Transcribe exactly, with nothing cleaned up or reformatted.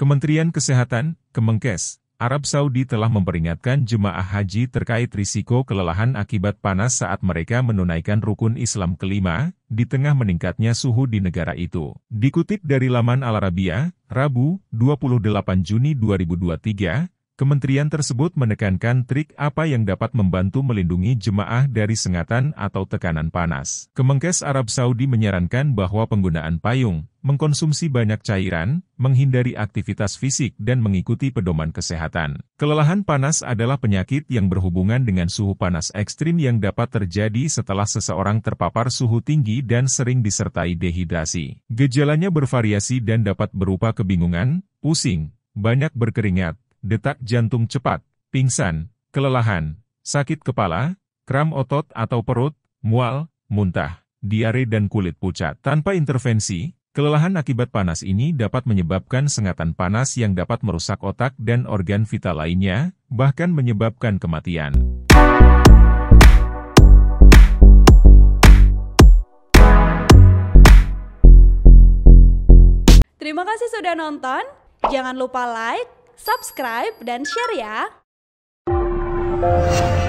Kementerian Kesehatan, Kemenkes, Arab Saudi telah memperingatkan jemaah haji terkait risiko kelelahan akibat panas saat mereka menunaikan rukun Islam kelima, di tengah meningkatnya suhu di negara itu. Dikutip dari laman Al Arabiya, Rabu, dua puluh delapan Juni dua ribu dua puluh tiga, kementerian tersebut menekankan trik apa yang dapat membantu melindungi jemaah dari sengatan atau tekanan panas. Kemenkes Arab Saudi menyarankan bahwa penggunaan payung, mengkonsumsi banyak cairan, menghindari aktivitas fisik dan mengikuti pedoman kesehatan. Kelelahan panas adalah penyakit yang berhubungan dengan suhu panas ekstrim yang dapat terjadi setelah seseorang terpapar suhu tinggi dan sering disertai dehidrasi. Gejalanya bervariasi dan dapat berupa kebingungan, pusing, banyak berkeringat, detak jantung cepat, pingsan, kelelahan, sakit kepala, kram otot atau perut, mual, muntah, diare dan kulit pucat. Tanpa intervensi, kelelahan akibat panas ini dapat menyebabkan sengatan panas yang dapat merusak otak dan organ vital lainnya, bahkan menyebabkan kematian. Terima kasih sudah nonton, jangan lupa like, subscribe, dan share ya!